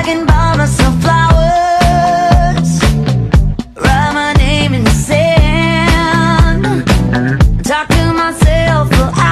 can buy myself flowers, write my name in the sand, talk to myself for hours.